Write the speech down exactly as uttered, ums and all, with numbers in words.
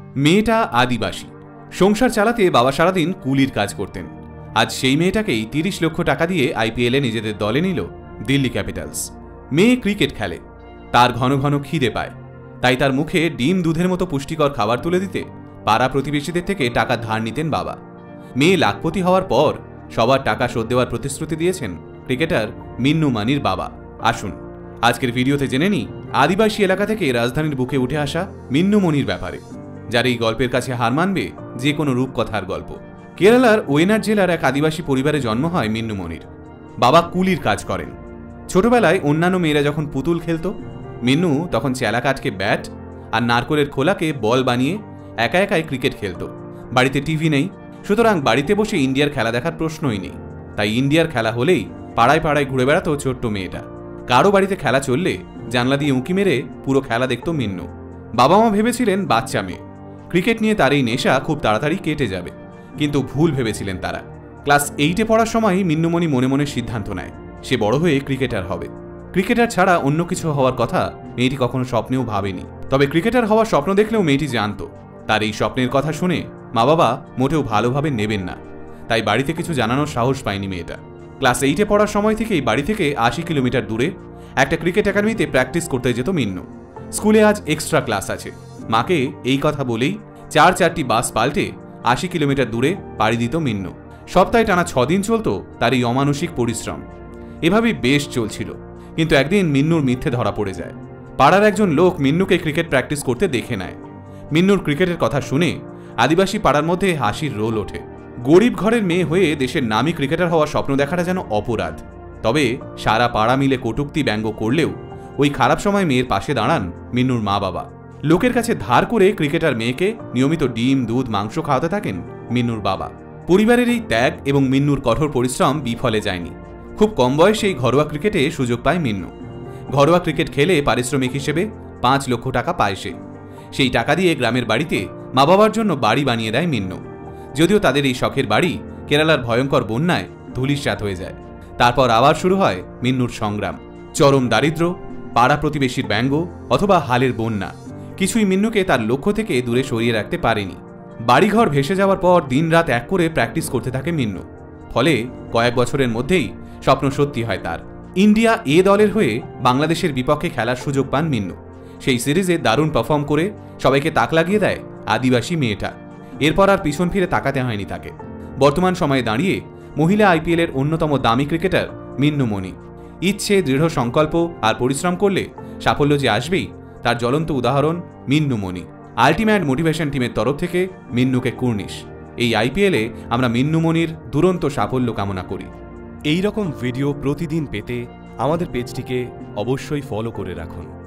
মেয়েটা আদিবাসী, সংসার চালাতে বাবা সারাদিন কুলির কাজ করতেন। আজ সেই মেয়েটাকেই তিরিশ লক্ষ টাকা দিয়ে আইপিএলে নিজেদের দলে নিল দিল্লি ক্যাপিটালস। মেয়ে ক্রিকেট খেলে, তার ঘন ঘন খিদে পায়, তাই তার মুখে ডিম দুধের মতো পুষ্টিকর খাবার তুলে দিতে পাড়া প্রতিবেশীদের থেকে টাকা ধার নিতেন বাবা। মেয়ে লাখপতি হওয়ার পর সবার টাকা শোধ দেওয়ার প্রতিশ্রুতি দিয়েছেন ক্রিকেটার মিন্নু মানির বাবা। আসুন আজকের ভিডিওতে জেনে নিই আদিবাসী এলাকা থেকে রাজধানীর বুকে উঠে আসা মিন্নু মনির ব্যাপারে, যার এই গল্পের কাছে হার মানবে যে কোনো রূপকথার গল্প। কেরালার ওয়েনাড জেলার এক আদিবাসী পরিবারে জন্ম হয় মিন্নু মনির। বাবা কুলির কাজ করেন। ছোটবেলায় অন্যান্য মেয়েরা যখন পুতুল খেলত, মিন্নু তখন চেলা কাঠকে ব্যাট আর নারকোলের খোলাকে বল বানিয়ে একা একাই ক্রিকেট খেলত। বাড়িতে টিভি নেই, সুতরাং বাড়িতে বসে ইন্ডিয়ার খেলা দেখার প্রশ্নই নেই। তাই ইন্ডিয়ার খেলা হলেই পাড়ায় পাড়ায় ঘুরে বেড়াতো ছোট্ট মেয়েটা। কারো বাড়িতে খেলা চললে জানলা দিয়ে উঁকি মেরে পুরো খেলা দেখত মিন্নু। বাবা মা ভেবেছিলেন বাচ্চা মেয়ে, ক্রিকেট নিয়ে তার এই নেশা খুব তাড়াতাড়ি কেটে যাবে, কিন্তু ভুল ভেবেছিলেন তারা। ক্লাস এইটে পড়ার সময় মিন্নুমণি মনে মনে সিদ্ধান্ত নেয় সে বড় হয়ে ক্রিকেটার হবে। ক্রিকেটার ছাড়া অন্য কিছু হওয়ার কথা মেয়েটি কখনো স্বপ্নেও ভাবেনি। তবে ক্রিকেটার হওয়ার স্বপ্ন দেখলেও মেয়েটি জানত তার এই স্বপ্নের কথা শুনে মা বাবা মোটেও ভালোভাবে নেবেন না, তাই বাড়িতে কিছু জানানোর সাহস পায়নি মেয়েটা। ক্লাস এইটে পড়ার সময় থেকেই বাড়ি থেকে আশি কিলোমিটার দূরে একটা ক্রিকেট একাডেমিতে প্র্যাকটিস করতে যেত মিন্নু। স্কুলে আজ এক্সট্রা ক্লাস আছে, মাকে এই কথা বলেই চার চারটি বাস পাল্টে আশি কিলোমিটার দূরে পাড়ি দিত মিন্নু। সপ্তাহে টানা ছদিন চলত তার এই অমানসিক পরিশ্রম। এভাবেই বেশ চলছিল, কিন্তু একদিন মিন্নুর মিথ্যে ধরা পড়ে যায়। পাড়ার একজন লোক মিন্নুকে ক্রিকেট প্র্যাকটিস করতে দেখে নেয়। মিন্নুর ক্রিকেটের কথা শুনে আদিবাসী পাড়ার মধ্যে হাসির রোল ওঠে। গরিব ঘরের মেয়ে হয়ে দেশের নামী ক্রিকেটার হওয়ার স্বপ্ন দেখাটা যেন অপরাধ। তবে সারা পাড়া মিলে কটূক্তি ব্যঙ্গ করলেও ওই খারাপ সময় মেয়ের পাশে দাঁড়ান মিন্নুর মা বাবা। লোকের কাছে ধার করে ক্রিকেটার মেয়েকে নিয়মিত ডিম দুধ মাংস খাওয়াতে থাকেন মিন্নুর বাবা। পরিবারের এই ত্যাগ এবং মিন্নুর কঠোর পরিশ্রম বিফলে যায়নি। খুব কম বয়সেই ঘরোয়া ক্রিকেটে সুযোগ পায় মিন্নু। ঘরোয়া ক্রিকেট খেলে পারিশ্রমিক হিসেবে পাঁচ লক্ষ টাকা পায় সে। সেই টাকা দিয়ে গ্রামের বাড়িতে মা বাবার জন্য বাড়ি বানিয়ে দেয় মিন্নু। যদিও তাদের এই শখের বাড়ি কেরালার ভয়ঙ্কর বন্যায় ধূলিসাৎ হয়ে যায়। তারপর আবার শুরু হয় মিন্নুর সংগ্রাম। চরম দারিদ্র্য, পাড়া প্রতিবেশীর ব্যঙ্গ অথবা হালের বন্যা কিছুই মিন্নুকে তার লক্ষ্য থেকে দূরে সরিয়ে রাখতে পারেনি। বাড়িঘর ভেসে যাওয়ার পর দিনরাত এক করে প্র্যাকটিস করতে থাকে মিন্নু। ফলে কয়েক বছরের মধ্যেই স্বপ্ন সত্যি হয় তার। ইন্ডিয়া এ দলের হয়ে বাংলাদেশের বিপক্ষে খেলার সুযোগ পান মিন্নু। সেই সিরিজে দারুণ পারফর্ম করে সবাইকে তাক লাগিয়ে দেয় আদিবাসী মেয়েটা। এরপর আর পিছন ফিরে তাকাতে হয়নি তাকে। বর্তমান সময়ে দাঁড়িয়ে মহিলা আইপিএলের অন্যতম দামি ক্রিকেটার মিন্নু মনি। ইচ্ছে, দৃঢ় সংকল্প আর পরিশ্রম করলে সাফল্য যে আসবেই, তার জ্বলন্ত উদাহরণ মিন্নু মনি। আল্টিমেট মোটিভেশন টিমের তরফ থেকে মিন্নুকে কুর্নিশ। এই আইপিএলে আমরা মিন্নু মনির দুরন্ত সাফল্য কামনা করি। এই রকম ভিডিও প্রতিদিন পেতে আমাদের পেজটিকে অবশ্যই ফলো করে রাখুন।